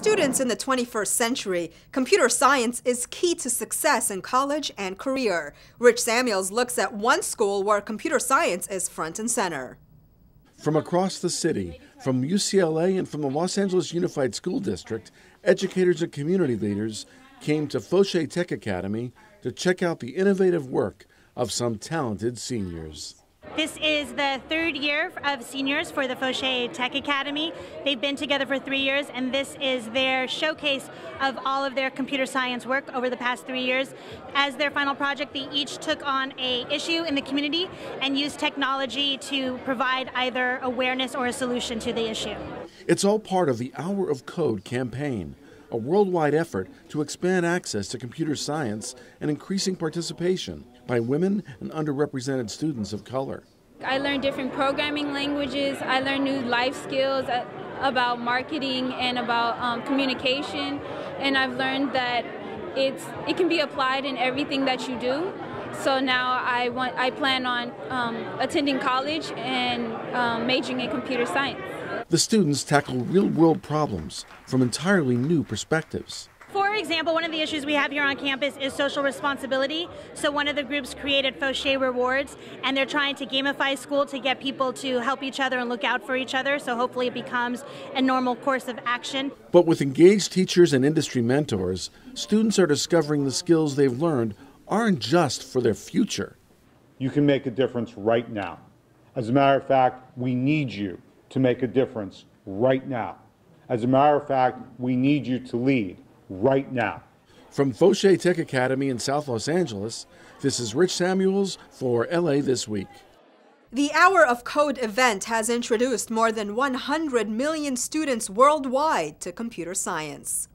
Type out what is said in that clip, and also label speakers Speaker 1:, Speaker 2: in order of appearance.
Speaker 1: students in the 21st century, computer science is key to success in college and career. Rich Samuels looks at one school where computer science is front and center.
Speaker 2: From across the city, from UCLA and from the Los Angeles Unified School District, educators and community leaders came to Foshay Tech Academy to check out the innovative work of some talented seniors.
Speaker 3: This is the third year of seniors for the Foshay Tech Academy. They've been together for 3 years, and this is their showcase of all of their computer science work over the past 3 years. As their final project, they each took on an issue in the community and used technology to provide either awareness or a solution to the issue.
Speaker 2: It's all part of the Hour of Code campaign, a worldwide effort to expand access to computer science and increasing participation by women and underrepresented students of color.
Speaker 4: I learned different programming languages. I learned new life skills about marketing and about communication. And I've learned that it can be applied in everything that you do. So now I plan on attending college and majoring in computer science.
Speaker 2: The students tackle real-world problems from entirely new perspectives.
Speaker 3: For example, one of the issues we have here on campus is social responsibility. So one of the groups created Foshay Rewards, and they're trying to gamify school to get people to help each other and look out for each other. So hopefully it becomes a normal course of action.
Speaker 2: But with engaged teachers and industry mentors, students are discovering the skills they've learned aren't just for their future.
Speaker 5: You can make a difference right now. As a matter of fact, we need you to make a difference right now. As a matter of fact, we need you to lead right now.
Speaker 2: From Foshay Tech Academy in South Los Angeles, this is Rich Samuels for LA This Week.
Speaker 1: The Hour of Code event has introduced more than 100 million students worldwide to computer science.